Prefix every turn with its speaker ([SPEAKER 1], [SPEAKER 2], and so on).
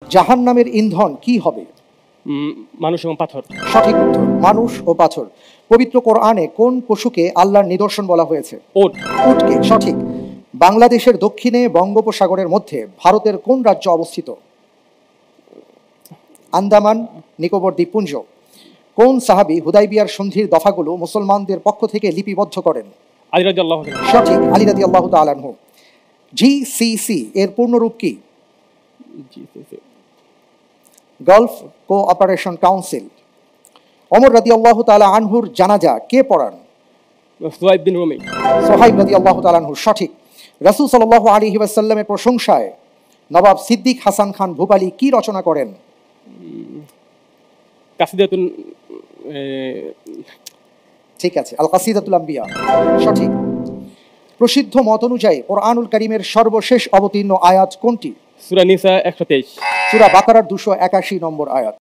[SPEAKER 1] জাহান্নামের ইন্ধন কি হবে?
[SPEAKER 2] মানুষ এবং পাথর।
[SPEAKER 1] সঠিক উত্তর, মানুষ ও পাথর। পবিত্র কোরআনে কোন পশুকে আল্লাহর নিদর্শন বলা হয়েছে?
[SPEAKER 2] উট।
[SPEAKER 1] উটকে। সঠিক। বাংলাদেশের দক্ষিণে বঙ্গোপসাগরের মধ্যে ভারতের কোন রাজ্য অবস্থিত? আন্দামান নিকোবর দ্বীপপুঞ্জ। কোন সাহাবী হুদাইবিয়ার সন্ধির দফাগুলো মুসলমানদের পক্ষ থেকে লিপিবদ্ধ করেন?
[SPEAKER 2] আলী রাদিয়াল্লাহু আনহু।
[SPEAKER 1] সঠিক, আলী রাদিয়াল্লাহু তাআলা আনহু। জিসিসি এর পূর্ণরূপ কি? Gulf cooperation council. ওমর রাদিয়াল্লাহু তাআলা আনহুর জানাজা কে পড়ান?
[SPEAKER 2] সুহাইব বিন রুমি।
[SPEAKER 1] সুহাইব রাদিয়াল্লাহু তাআলা আনহু। সঠিক। রাসূল সাল্লাল্লাহু আলাইহি ওয়াসাল্লামের প্রশংসায় নবাব সিদ্দিক হাসান খান ভূপালী কি রচনা করেন?
[SPEAKER 2] কাসিদাতুন
[SPEAKER 1] ঠিক আছে, আল কাসিদাতুল আম্বিয়া। সঠিক। প্রসিদ্ধ মত অনুযায়ী কোরআনুল কারীমের সর্বশেষ অবতীর্ণ আয়াত কোনটি?
[SPEAKER 2] সূরা নিসা 123।
[SPEAKER 1] সূরা বাকারার 281 নম্বর আয়াত।